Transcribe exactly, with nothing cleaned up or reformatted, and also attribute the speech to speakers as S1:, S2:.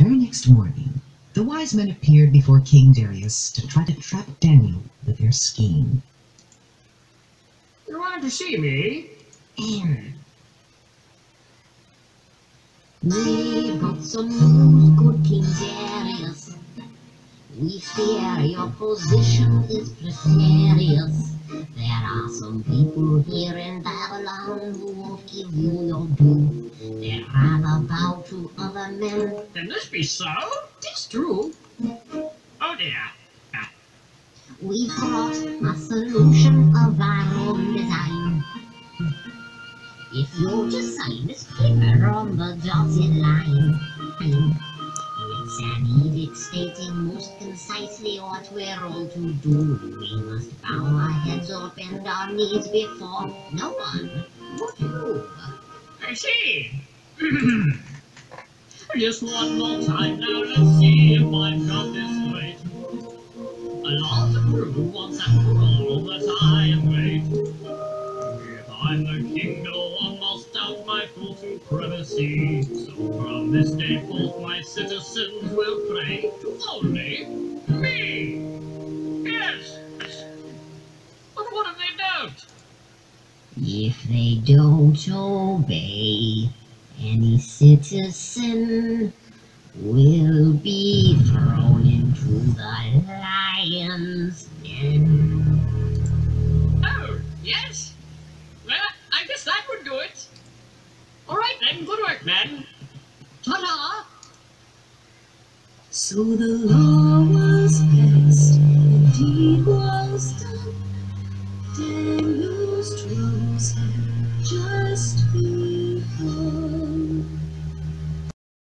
S1: very next morning, the wise men appeared before King Darius to try to trap Daniel with their scheme.
S2: You wanted to see me?
S3: In. We've got some news, good King Darius. We fear your position is precarious. There are some people here in Babylon who won't give you your due. They'd rather bow to other men.
S2: Can this be so? It's true. Oh dear. Ah.
S3: We brought a solution of our own design. If you just sign this paper on the dotted line, it's an edict stating most concisely what we're all to do. We must bow our heads or bend our knees before no one would move.
S2: I see. Just one more time now, let's see if I've got this right. A law to prove once and for all that I am great. If I'm the king, no one must doubt my full supremacy. So from this day forth my citizens will pray to only me. Yes. But what if they don't?
S3: If they don't obey, any citizen will be thrown into the lion's den.
S2: Oh, yes. Well, I guess that would do it. All right then, good work, men. Ta-ta!
S1: So the law was passed, the deed was done. Daniel's troubles had just begun.